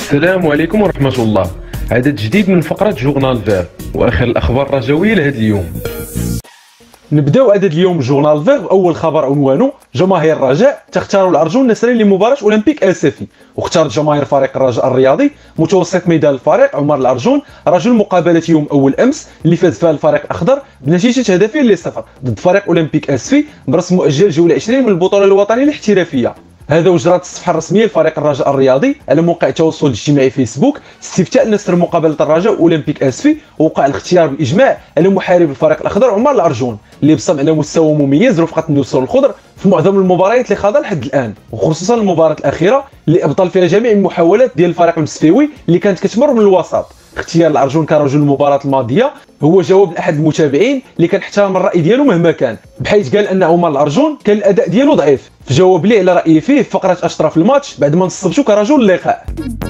السلام عليكم ورحمة الله. عدد جديد من فقرة جورنال فيغ وآخر الأخبار الرجوية لهذا اليوم. نبداو عدد اليوم جورنال فيغ بأول خبر عنوانه جماهير الرجاء تختار الأرجون النسري لمباراة أولمبيك أسفي. واختارت جماهير فريق الرجاء الرياضي متوسط ميدان الفريق عمر الأرجون رجل مقابلة يوم أول أمس اللي فاز فيها الفريق الأخضر بنتيجة هدفين ل0 ضد فريق أولمبيك أسفي برسم مؤجل جولة 20 من البطولة الوطنية الاحترافية. هذا وجرت الصفحه الرسميه لفريق الرجاء الرياضي على موقع التواصل الاجتماعي فيسبوك استفتاء نسر مقابله الرجاء اولمبيك اسفي، ووقع الاختيار بالاجماع على محارب الفريق الاخضر عمر الارجون اللي بصم على مستوى مميز رفقه النسور الخضر في معظم المباريات اللي خاضها لحد الان، وخصوصا المباراه الاخيره اللي ابطل فيها جميع المحاولات ديال الفريق المسفيوي اللي كانت كتمر من الوسط. اختيار الارجون كرجل المباراه الماضيه هو جواب لاحد المتابعين اللي كان احترم الراي ديالو مهما كان، بحيث قال ان عمر الارجون كان الاداء ديالو ضعيف في جواب ليه على رايه فيه في فقره اشطرا في الماتش بعد ما نصبتو كرجل اللقاء.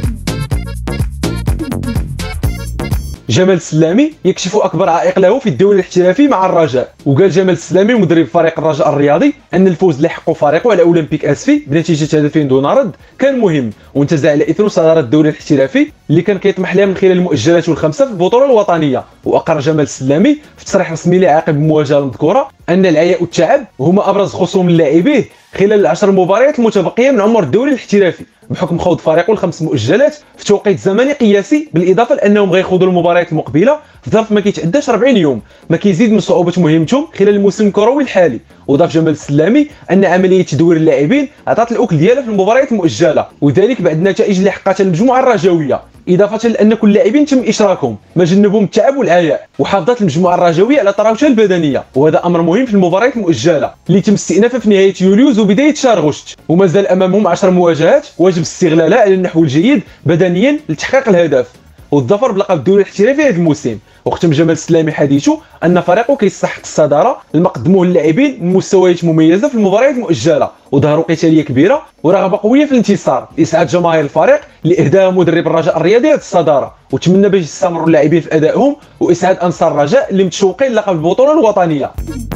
جمال السلامي يكشف اكبر عائق له في الدوري الاحترافي مع الرجاء. وقال جمال السلامي مدرب فريق الرجاء الرياضي ان الفوز اللي حققه فريقه على اولمبيك اسفي بنتيجه هدفين دون رد كان مهم، وانتزع على اثره صداره الدوري الاحترافي اللي كان كيطمح لها من خلال المؤجلات والخمسه في البطوله الوطنيه. واقر جمال السلامي في تصريح رسمي له عقب المواجهه المذكوره ان العياء والتعب هما ابرز خصوم لاعبيه خلال العشر مباريات المتبقيه من عمر الدوري الاحترافي بحكم خوض فريقه الخمس مؤجلات في توقيت زمني قياسي، بالاضافه لانهم غيخوضوا المباريات المقبله في ظرف ما كيتعداش 40 يوم، ما كيزيد من صعوبه مهمتهم خلال الموسم الكروي الحالي. وضاف جمال السلامي ان عمليه تدوير اللاعبين عطات الاكل ديالها في المباريات المؤجله، وذلك بعد النتائج اللي حققتها المجموعه الرجاويه، اضافه لان كل اللاعبين تم اشراكهم ما جنبهم التعب والعياء، وحافظت المجموعه الرجاويه على طراوتها البدنيه، وهذا امر مهم في المباريات المؤجله اللي تم استئنافها في نهايه يوليوز وبدايه شهر غشت، ومازال امامهم 10 مواجهات واجب استغلالها على النحو الجيد بدنيا لتحقيق الهدف والظفر بلقب الدوري الاحترافي هذا الموسم. وختم جمال السلامي حديثه ان فريقه كيستحق الصداره لما قدموه اللاعبين من مستويات مميزه في المباريات المؤجله، وظهروا قتاليه كبيره ورغبه قويه في الانتصار لاسعاد جماهير الفريق اللي اهداها مدرب الرجاء الرياضي هذه الصداره، وتمنى باش يستمروا اللاعبين في ادائهم واسعاد انصار الرجاء اللي متشوقين لقب البطوله الوطنيه.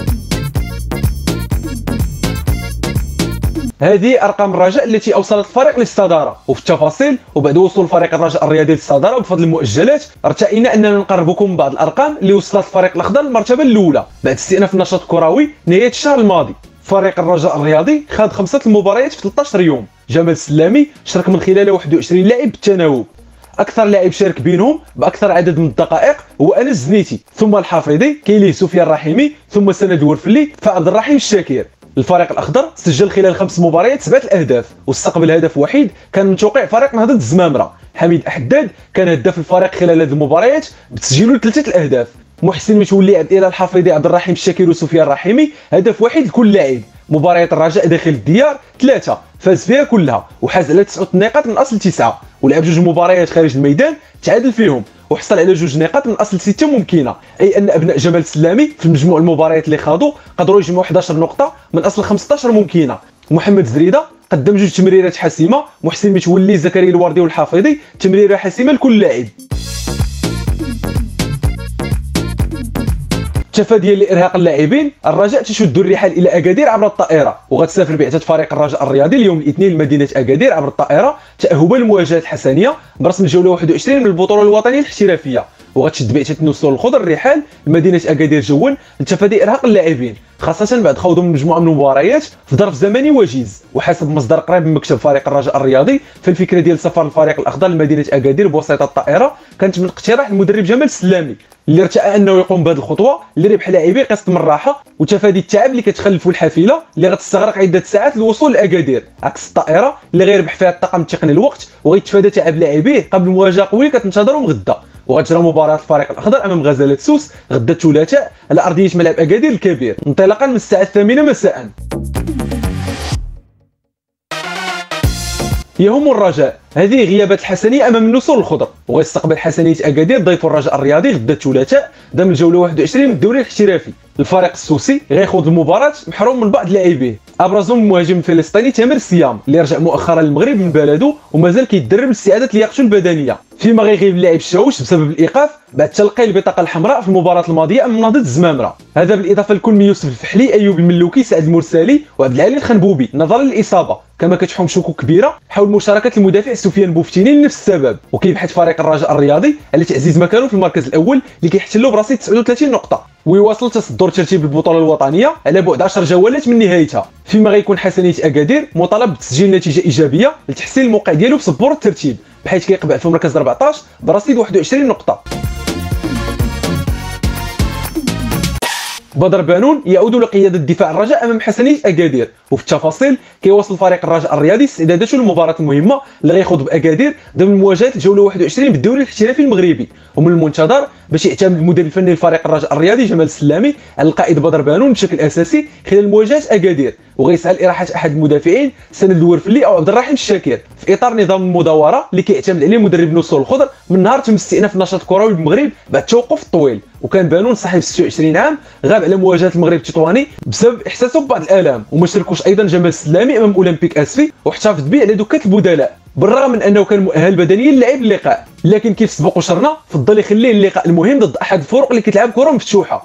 هذه ارقام الرجاء التي اوصلت الفريق للصداره، وفي التفاصيل وبعد وصول فريق الرجاء الرياضي للصداره بفضل المؤجلات ارتئينا اننا نقربكم من بعض الارقام اللي وصلت الفريق الاخضر للمرتبه الاولى بعد استئناف النشاط الكروي نهايه الشهر الماضي. فريق الرجاء الرياضي خاض 5 المباريات في 13 يوم. جمال السلامي شارك من خلالها 21 لاعب بالتناوب، اكثر لاعب شارك بينهم باكثر عدد من الدقائق هو انس الزنيتي، ثم الحافظي، كيليه سفيان الرحيمي، ثم سند ورفلي، فعبد الرحيم الشاكر. الفريق الاخضر سجل خلال 5 مباريات 7 الاهداف واستقبل هدف وحيد كان من توقيع فريق نهضه الزمامره. حميد احداد كان هداف الفريق خلال هذه المباريات بتسجيله 3 الاهداف. محسن متولي، عبد الاله الحافظي، عبد الرحيم الشاكر وسفيان الرحيمي هدف واحد لكل لاعب. مباريات الرجاء داخل الديار 3 فاز فيها كلها وحاز على 9 نقاط من اصل 9، ولعب 2 مباريات خارج الميدان تعادل فيهم وحصل على 2 نقاط من اصل 6 ممكنه، اي ان ابناء جمال السلامي في مجموع المباريات اللي خاضوا قدروا يجمعوا 11 نقطه من اصل 15 ممكنه. محمد زريده قدم 2 تمريرات حاسمه، محسن متولي، زكريا الوردي والحافظي تمريره حاسمه لكل لاعب. تفاديا لارهاق اللاعبين الرجاء تشد الرحال الى اكادير عبر الطائره، وغتسافر بعثه فريق الرجاء الرياضي اليوم الاثنين لمدينه اكادير عبر الطائره تاهبا للمواجهه الحسنيه برسم الجوله 21 من البطوله الوطنيه الاحترافيه، وغتشد بعثه النسور الخضر الرحال لمدينه اكادير جوا لتفادي ارهاق اللاعبين خاصه بعد خوضهم مجموعه من المباريات في ظرف زمني وجيز. وحسب مصدر قريب من مكتب فريق الرجاء الرياضي فالفكره ديال سفر الفريق الاخضر لمدينه اكادير بواسطه الطائره كانت من اقتراح المدرب جمال السلامي اللي ارتأى انه يقوم بهذه الخطوه لربح لاعبيه قسط من الراحه وتفادي التعب اللي كتخلفوا الحافله اللي غتستغرق عده ساعات للوصول لاكادير، عكس الطائره اللي غيربح فيها الطاقم التقني الوقت وغيتفادى تعب لاعبيه قبل مواجهه قويه كتنتظرهم غدا. وغتجرى مباراه الفريق الاخضر امام غزاله سوس غدا الثلاثاء على ارضيه ملعب اكادير الكبير انطلاقا من الساعه 8 مساء. يهم الرجاء هذه غيابات الحسنيه امام النسور الخضر، وغيستقبل حسنيه اكادير ضيف الرجاء الرياضي غدا الثلاثاء ضمن الجوله 21 من الدوري الاحترافي. الفريق السوسي غيخوض المباراه محروم من بعض لاعبيه، ابرزهم المهاجم الفلسطيني تامر السيام اللي رجع مؤخرا للمغرب من بلده ومازال كيتدرب لاستعاده لياقته البدنيه، فيما غيغيب اللاعب الشاوش بسبب الايقاف بعد تلقي البطاقه الحمراء في المباراه الماضيه امام نهضه الزمامره. هذا بالاضافه لكل يوسف الفحلي، ايوب الملوكي، سعد المرسالي وعبد العالي الخنبوبي نظرا للاصابه كما كتحوم شكوك كبيره حول مشاركه المدافع سفيان بوفتيني لنفس السبب، وكيبحث فريق الرجاء الرياضي على تعزيز مكانه في المركز الاول اللي كيحتلو برصيد 39 نقطه، ويواصل تصدر ترتيب البطوله الوطنيه على بعد 10 جولات من نهايتها، فيما غيكون حسنيه اكادير مطالب بتسجيل نتيجه ايجابيه لتحسين الموقع ديالو في صبور الترتيب، بحيث كيقبع في المركز 14 برصيد 21 نقطه. بدر بانون يعود لقياده دفاع الرجاء امام حسنيه اكادير، وفي التفاصيل كيواصل فريق الرجاء الرياضي استعداداته للمباراه المهمه اللي غيخوض باكادير ضمن مواجهه الجوله 21 بالدوري الاحترافي المغربي، ومن المنتظر باش يعتمد المدير الفني لفريق الرجاء الرياضي جمال السلامي على القائد بدر بانون بشكل اساسي خلال مواجهه اكادير، وغيسعى لاراحه احد المدافعين سند الورفلي او عبد الرحيم الشاكر في اطار نظام المداوره اللي كيعتمد عليه مدرب نصر الخضر من نهار تم استئناف النشاط الكروي بالمغرب بعد التوقف الطويل. وكان بانون صاحب 26 عام غاب على مواجهه المغرب التطواني بسبب احساسه ببعض الالام، وما شاركوش ايضا جمال السلامي امام اولمبيك اسفي واحتفظ به على دكه البدلاء، بالرغم من انه كان مؤهل بدنيا للعب اللقاء، لكن كيف سبق وشرنا فضل يخليه اللقاء المهم ضد احد الفرق اللي كتلعب كره مفتوحه.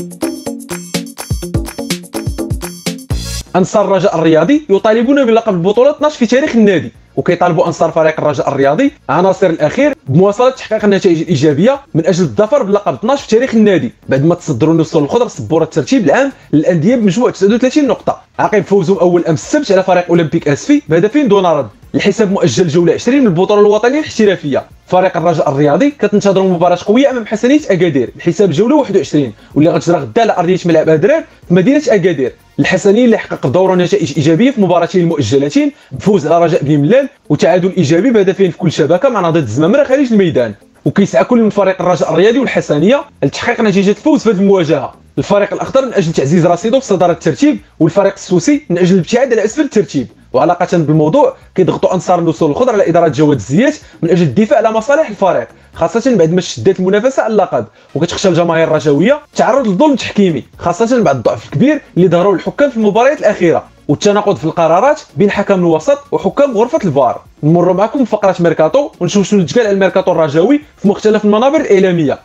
انصار الرجاء الرياضي يطالبون بلقب البطوله 12 في تاريخ النادي، وكيطالبوا انصار فريق الرجاء الرياضي عناصر الاخير بمواصله تحقيق النتائج الايجابيه من اجل الظفر بلقب 12 في تاريخ النادي، بعد ما تصدروا النصر الخضر سبوره الترتيب العام للانديه بمجموع 39 نقطه عقب فوزهم اول امس السبت على فريق اولمبيك اسفي بهدفين دون رد، الحساب مؤجل جوله 20 من البطوله الوطنيه الاحترافيه. فريق الرجاء الرياضي كتنتظر مباراه قويه امام حسنيه اكادير، الحساب جوله 21 واللي غتجرى غدا على ارضيه ملعب ادرار في مدينه اكادير. الحسنيه اللي حقق بدوره نتائج ايجابيه في مباراتين المؤجلتين بفوز على رجاء بن ملال وتعادل ايجابي بهدفين في كل شبكه مع نهضه الزمامره خارج الميدان، وكيسعى كل من فريق الرجاء الرياضي والحسنيه لتحقيق نتيجه الفوز في هذه المواجهه. الفريق الاخضر من اجل تعزيز رصيده في صداره الترتيب، والفريق السوسي من اجل الابتعاد على اسفل الترتيب. وعلاقه بالموضوع كيضغطوا انصار النصر الخضر على اداره جواد الزيات من اجل الدفاع على مصالح الفريق، خاصه بعد ما شدات المنافسه على اللقب، وكتخشى الجماهير الرجاويه تعرض للظلم التحكيمي خاصه بعد الضعف الكبير اللي ظهروا الحكام في المباريات الاخيره والتناقض في القرارات بين حكم الوسط وحكام غرفه الفار. نمر معكم فقره ميركاتو ونشوف شنو تقال على الميركاتو الرجاوي في مختلف المنابر الاعلاميه.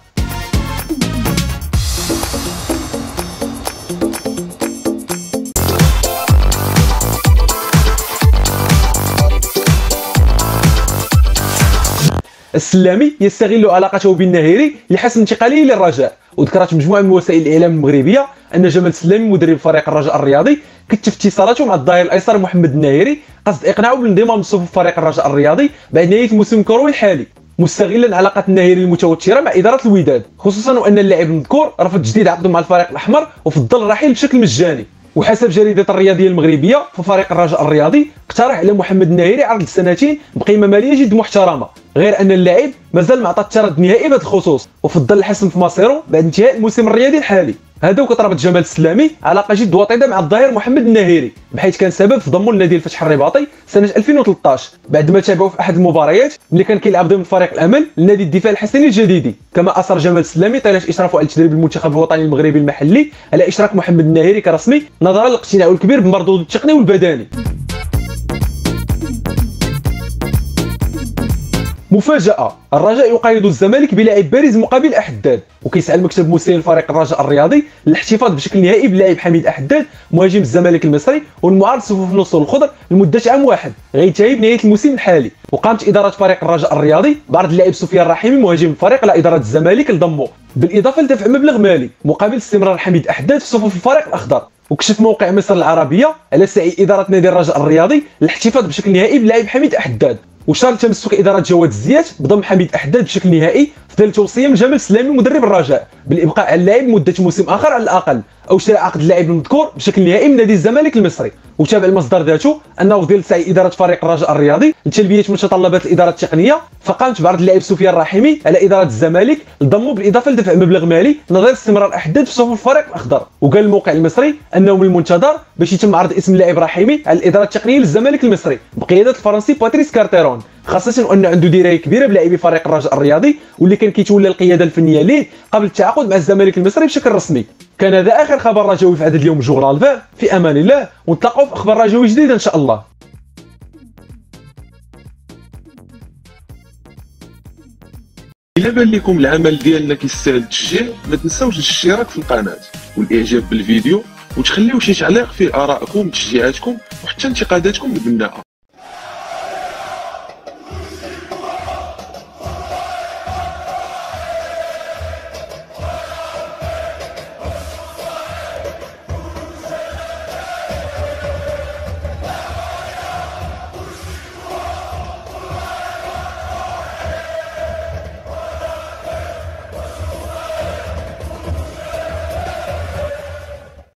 السلامي يستغل علاقته بالنهيري لحسم انتقاله للرجاء، وذكرت مجموعه من وسائل الاعلام المغربيه ان جمال السلامي مدرب فريق الرجاء الرياضي كتف اتصالاته مع الظهير الايسر محمد النهيري قصد اقناعه بالانضمام لصفوف فريق الرجاء الرياضي بعد نهايه الموسم الكروي الحالي، مستغلا علاقه النهيري المتوتره مع اداره الوداد، خصوصا وان اللاعب المذكور رفض تجديد عقده مع الفريق الاحمر وفضل الرحيل بشكل مجاني. وحسب جريده الرياضيه المغربيه ففريق الرجاء الرياضي اقترح على محمد النهيري عرض السنتين بقيمه ماليه جد محترمه، غير ان اللاعب مازال ما عطى الترد النهائي بهذا الخصوص وفضل الحسم في مصيره بعد انتهاء الموسم الرياضي الحالي. هذا وكتربط جمال السلامي علاقه جد وطيده مع الظهير محمد النهيري، بحيث كان سبب في ضمه لنادي الفتح الرباطي سنه 2013 بعد ما تابعوا في احد المباريات ملي كان كيلعب ضمن فريق الامل لنادي الدفاع الحسني الجديدي. كما اثر جمال السلامي طيله اشرافه على تدريب المنتخب الوطني المغربي المحلي على اشراك محمد النهيري كرسمي نظرا لاقتناعه الكبير بمردوده التقني والبدني. مفاجأة، الرجاء يقيد الزمالك بلاعب بارز مقابل أحداد، وكيسعى المكتب المسير لفريق الرجاء الرياضي للاحتفاظ بشكل نهائي باللاعب حميد أحداد مهاجم الزمالك المصري والمعارض صفوف النصر الخضر لمدة عام واحد غينتهي بنهاية الموسم الحالي. وقامت إدارة فريق الرجاء الرياضي بعرض اللاعب سفيان الرحيمي مهاجم الفريق على إدارة الزمالك لضمه، بالإضافة لدفع مبلغ مالي مقابل استمرار حميد أحداد في صفوف الفريق الأخضر. وكشف موقع مصر العربية على سعي إدارة نادي الرجاء الرياضي للاحتفاظ بشكل نهائي باللاعب حميد أحداد، وشارك تمسك اداره جواد الزيات بضم حميد احداد بشكل نهائي في ظل توصيه من جمال السلامي مدرب الرجاء بالابقاء على اللاعب مده موسم اخر على الاقل او شراء عقد اللاعب المذكور بشكل نهائي من نادي الزمالك المصري. وتابع المصدر ذاته انه في ظل سعي اداره فريق الرجاء الرياضي لتلبيه متطلبات الاداره التقنيه فقامت بعرض اللاعب سفيان الرحيمي على اداره الزمالك لضمه بالاضافه لدفع مبلغ مالي نظير استمرار احداد في صفوف الفريق الاخضر. وقال الموقع المصري انه من المنتظر باش يتم عرض اسم اللاعب رحيمي على الاداره التقنيه للزمالك المصري بقياده الفرنسي باتريس كارتيرون، خاصه وان عنده درايه كبيره بلاعبي فريق الرجاء الرياضي واللي كان كيتولى القياده الفنيه ليه قبل التعاقد مع الزمالك المصري بشكل رسمي. كان هذا اخر خبر رجاوي في عدد اليوم جورنال فان، في امان الله ونتلاقاو في اخبار رجاوي جديده ان شاء الله. إلا بان لكم العمل ديالنا كيستاهل التشجيع ما تنساوش الاشتراك في القناه والاعجاب بالفيديو وتخليو شي تعليق فيه ارائكم، تشجيعاتكم وحتى انتقاداتكم البناءه.